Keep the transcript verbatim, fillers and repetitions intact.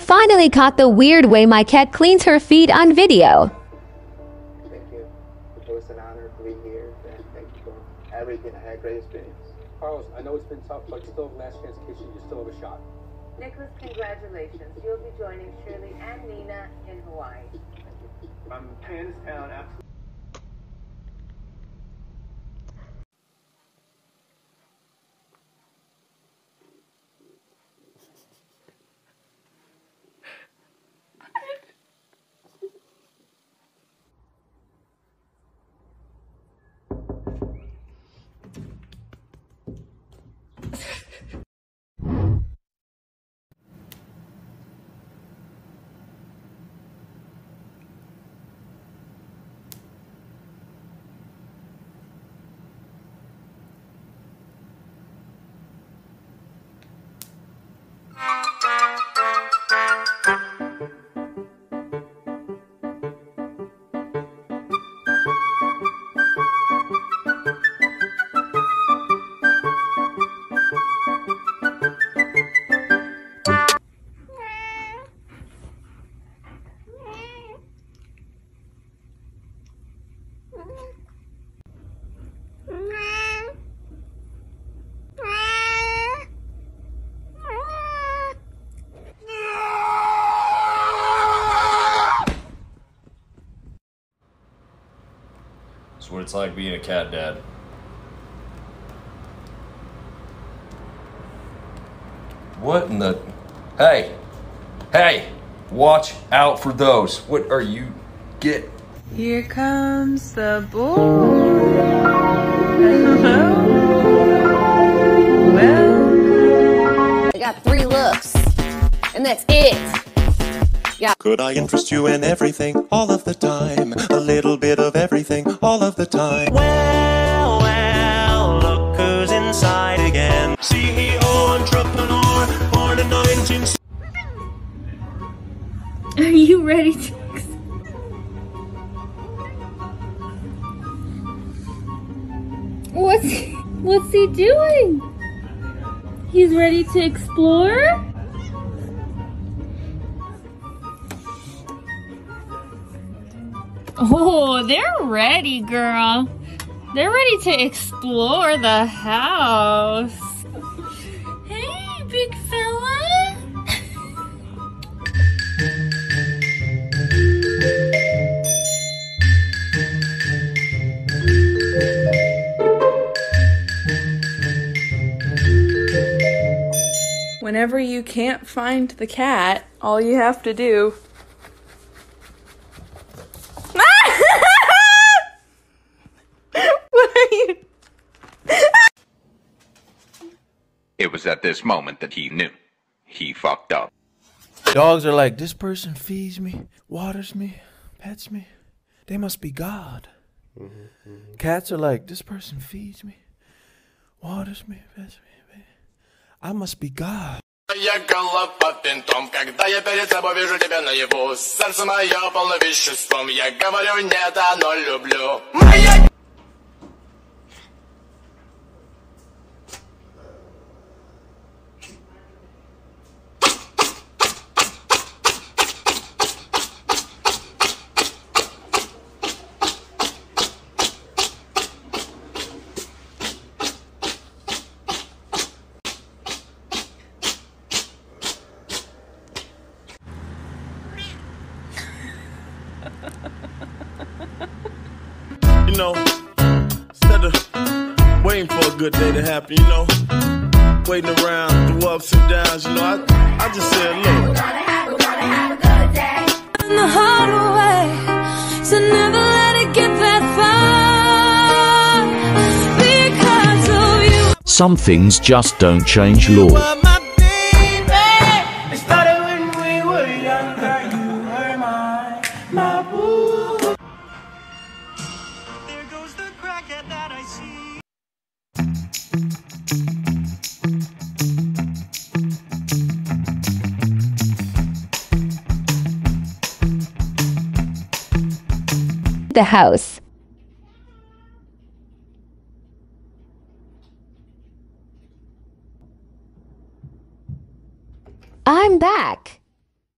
finally caught the weird way my cat cleans her feet on video. Thank you. It was an honor to be here, and thank you for everything. I had a great experience. Carlos, I know it's been tough, but you still have last chance in case you still have a shot. Nicholas, congratulations. You'll be joining Shirley and Nina in Hawaii. I'm hands down, absolutely. That's what it's like being a cat dad. What in the... Hey! Hey! Watch out for those. What are you... Get... Here comes the boy. Hello. Welcome. I got three looks, and that's it. Yeah. Could I interest you in everything, all of the time? A little bit of everything, all of the time. Well, well, look who's inside again. C E O, entrepreneur, born in nineteen... Are you ready to... What's he, what's he doing? He's ready to explore? Oh, they're ready, girl. They're ready to explore the house. Hey, big fella. Whenever you can't find the cat, all you have to do... What are you... It was at this moment that he knew. He fucked up. Dogs are like, this person feeds me, waters me, pets me. They must be God. Mm-hmm, mm-hmm. Cats are like, this person feeds me, waters me, pets me. I must be God. Я голова винтом, когда я перед собой вижу тебя наяву. Сердце мое полно веществом, я говорю нет, оно люблю. Моя... You know, instead of waiting for a good day to happen, you know, waiting around through ups and downs, you know, I, I just said, look. We're gonna have, we're gonna have a good day. In the hard way, so never let it get that far. Because of you. Some things just don't change law. The house. I'm back.